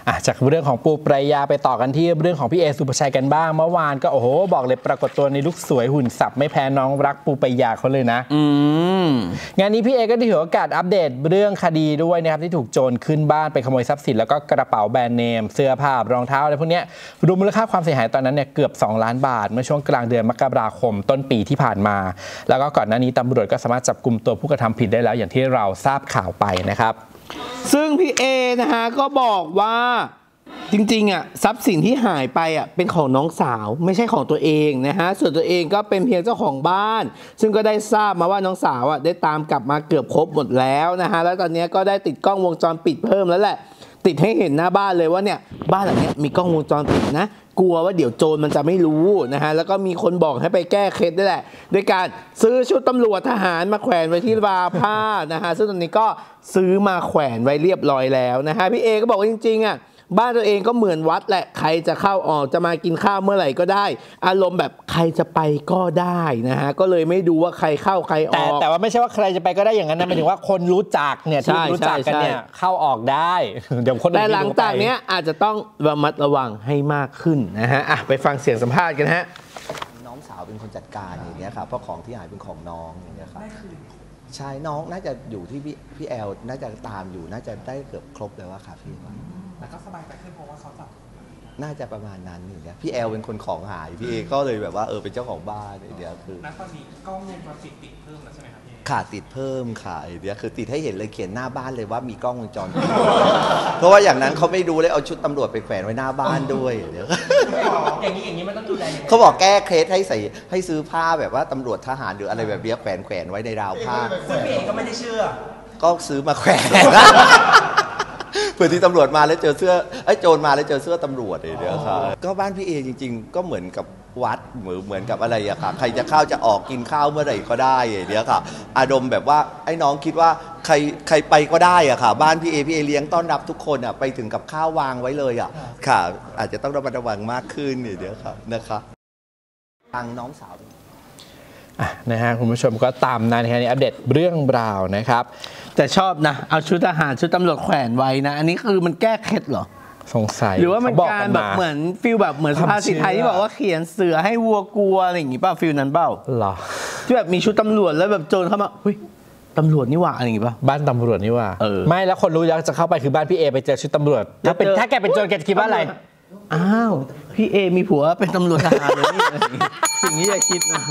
จากเรื่องของปูปรายาไปต่อกันที่เรื่องของพี่เอสุภชัยกันบ้างเมื่อวานก็โอ้โหบอกเลยปรากฏตัวในลุคสวยหุ่นสับไม่แพ้น้องรักปูปรายาเขาเลยนะงานนี้พี่เอก็ได้ถือโอกาสอัปเดตเรื่องคดีด้วยนะครับที่ถูกโจรขึ้นบ้านไปขโมยทรัพย์สินแล้วก็กระเป๋าแบรนด์เนมเสื้อผ้ารองเท้าอะไรพวกนี้รวมมูลค่าความเสียหายตอนนั้นเนี่ยเกือบ2 ล้านบาทเมื่อช่วงกลางเดือนมกราคมต้นปีที่ผ่านมาแล้วก็ก่อนหน้านี้ตำรวจก็สามารถจับกุมตัวผู้กระทำผิดได้แล้วอย่างที่เราทราบข่าวไปนะครับซึ่งพี่เอนะฮะก็บอกว่าจริงๆทรัพย์สินที่หายไปเป็นของน้องสาวไม่ใช่ของตัวเองนะฮะส่วนตัวเองก็เป็นเพียงเจ้าของบ้านซึ่งก็ได้ทราบมาว่าน้องสาวได้ตามกลับมาเกือบครบหมดแล้วนะฮะแล้วตอนนี้ก็ได้ติดกล้องวงจรปิดเพิ่มแล้วแหละติดให้เห็นหน้าบ้านเลยว่าเนี่ยบ้านหลังนี้มีกล้องวงจรปิดนะกลัวว่าเดี๋ยวโจรมันจะไม่รู้นะฮะแล้วก็มีคนบอกให้ไปแก้เคล็ดด้วยแหละโดยการซื้อชุดตำรวจทหารมาแขวนไว้ที่ราวผ้านะฮะซึ่งตอนนี้ก็ซื้อมาแขวนไว้เรียบร้อยแล้วนะฮะพี่เอก็บอกว่าจริงๆบ้านตัวเองก็เหมือนวัดแหละใครจะเข้าออกจะมากินข้าวเมื่อไหร่ก็ได้อารมณ์แบบใครจะไปก็ได้นะฮะก็เลยไม่ดูว่าใครเข้าใครออกแต่ว่าไม่ใช่ว่าใครจะไปก็ได้อย่างนั้นนะหมายถึงว่าคนรู้จักเนี่ยที่รู้จักกันเนี่ยเข้าออกได้เดี๋ยวคนแต่หลังจากนี้อาจจะต้องระมัดระวังให้มากขึ้นนะฮะไปฟังเสียงสัมภาษณ์กันฮะน้องสาวเป็นคนจัดการอย่างเงี้ยครับเพราะของที่หายเป็นของน้องอย่างเงี้ยครับใช่น้องน่าจะอยู่ที่พี่แอลน่าจะตามอยู่น่าจะได้เกือบครบแล้วว่าค่ะพี่แต่ก็สบายใจขึ้นเพราะว่าเขาจับน่าจะประมาณนั้นอย่างเงี้ยพี่แอลเป็นคนของหายพี่เอก็เลยแบบว่าเป็นเจ้าของบ้านเดี๋ยวคือณตอนนี้กล้องวงจรปิดติดเพิ่มแล้วใช่ไหมครับพี่ค่ะติดเพิ่มค่ะเดี๋ยวคือติดให้เห็นเลยเขียนหน้าบ้านเลยว่ามีกล้องวงจรปิดเพราะว่าอย่างนั้นเขาไม่ดูเลยเอาชุดตำรวจไปแขวนไว้หน้าบ้านด้วยเดี๋ยวอย่างนี้มันต้องดูแลเขาบอกแก้เคล็ดให้ซื้อผ้าแบบว่าตำรวจทหารหรืออะไรแบบนี้แขวนไว้ในราวผ้าซึ่งพี่เอกก็ไม่ได้เชื่อก็ซื้อมาแขวนเพื่อที่ตำรวจมาแล้วเจอเสื้อโจรมาแล้วเจอเสื้อตำรวจเดี๋ยวครับก็บ้านพี่เอจริงๆก็เหมือนกับวัดเหมือนกับอะไรอะค่ะใครจะเข้าจะออกกินข้าวเมื่อไหร่ก็ได้เดี๋ยวค่ะอารมณ์แบบว่าไอ้น้องคิดว่าใครไปก็ได้อะค่ะบ้านพี่เอเลี้ยงต้อนรับทุกคนไปถึงกับข้าววางไว้เลยอะค่ะอาจจะต้องระมัดระวังมากขึ้นเดี๋ยวครับนะคะทางน้องสาวนะฮะคุณผู้ชมก็ตามนั้นในอัปเดตเรื่องราวนะครับแต่ชอบนะเอาชุดทหารชุดตำรวจแขวนไว้นะอันนี้คือมันแก้เคล็ดเหรอสงสัยหรือว่ามันการแบบเหมือนฟิลแบบเหมือนสุภาษิตไทยที่บอกว่าเขียนเสือให้วัวกลัวอะไรอย่างงี้ป่ะฟิลนั้นเปล่าหรอที่แบบมีชุดตำรวจแล้วแบบโจรเข้ามาเฮ้ยตำรวจนี่หว่าอะไรอย่างงี้ป่ะบ้านตำรวจนี่หว่าไม่แล้วคนรู้ยังจะเข้าไปคือบ้านพี่เอไปเจอชุดตำรวจถ้าแกเป็นโจรแกจะคิดว่าอะไรอ้าวพี่เอมีผัวเป็นตำรวจทหารเลยนี่สิ่งนี้อย่าคิดนะ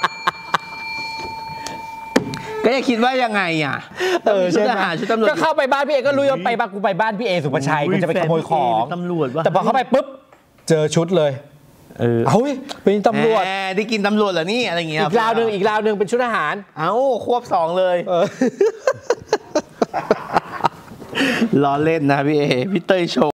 ก็จะคิดว่ายังไงใช่ไหมก็เข้าไปบ้านพี่เอก็รู้ว่ากูไปบ้านพี่เอสุภชัยกูจะไปขโมยของตำรวจแต่พอเข้าไปปุ๊บเจอชุดเลยเฮ้ยเป็นตำรวจได้กินตำรวจเหรอนี่อะไรเงี้ยอีกราวหนึ่งเป็นชุดทหารควบ2เลยล้อเล่นนะพี่เอพี่เต้ยโชว์